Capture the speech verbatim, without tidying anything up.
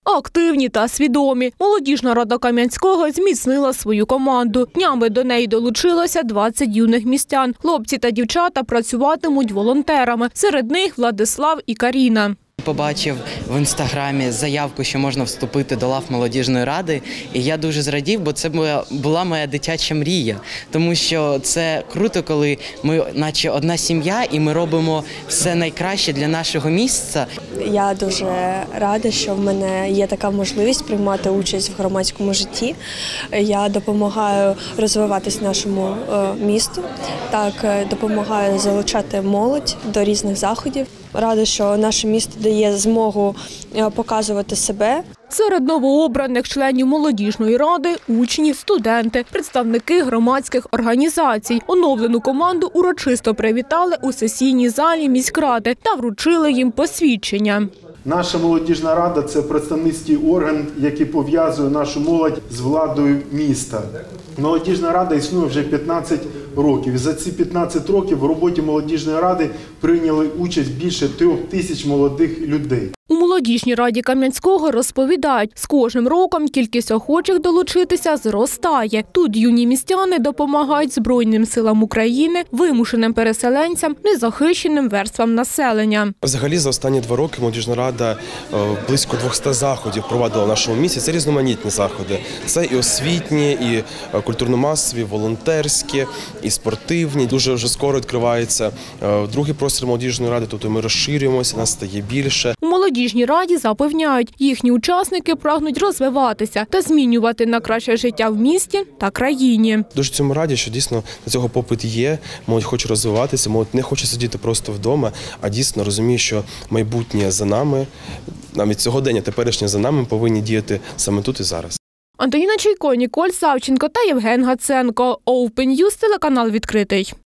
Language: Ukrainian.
Активні та свідомі. Молодіжна рада Кам'янського зміцнила свою команду. Днями до неї долучилося двадцять юних містян. Хлопці та дівчата працюватимуть волонтерами. Серед них Владислав і Каріна. Побачив в інстаграмі заявку, що можна вступити до лав молодіжної ради, і я дуже зрадів, бо це була моя дитяча мрія. Тому що це круто, коли ми наче одна сім'я і ми робимо все найкраще для нашого місця. Я дуже рада, що в мене є така можливість приймати участь в громадському житті. Я допомагаю розвиватись нашому місту, так допомагаю залучати молодь до різних заходів. Рада, що наше місто дає змогу показувати себе. Серед новообраних членів молодіжної ради – учні, студенти, представники громадських організацій. Оновлену команду урочисто привітали у сесійній залі міськради та вручили їм посвідчення. Наша молодіжна рада – це представницький орган, який пов'язує нашу молодь з владою міста. Молодіжна рада існує вже п'ятнадцять років. І за ці п'ятнадцять років в роботі молодіжної ради прийняли участь більше трьох тисяч молодих людей. У молодіжній раді Кам'янського розповідають, з кожним роком кількість охочих долучитися зростає. Тут юні містяни допомагають Збройним силам України, вимушеним переселенцям, незахищеним верствам населення. Взагалі за останні два роки молодіжна рада близько двохсот заходів провадила в нашому місті. Це різноманітні заходи. Це і освітні, і культурно-масові, волонтерські, і спортивні. Дуже вже скоро відкривається другий простір молодіжної ради, тобто ми розширюємося, нас стає більше. У молодіжній раді запевняють, їхні учасники прагнуть розвиватися та змінювати на краще життя в місті та країні. Дуже цьому раді, що дійсно на цього попит є, молодь хоче розвиватися, молодь не хоче сидіти просто вдома, а дійсно розуміє, що майбутнє за нами, навіть сьогодення, теперішнє за нами, повинні діяти саме тут і зараз. Антоніна Чайко, Ніколь Савченко та Євген Гаценко. Open News, телеканал «Відкритий».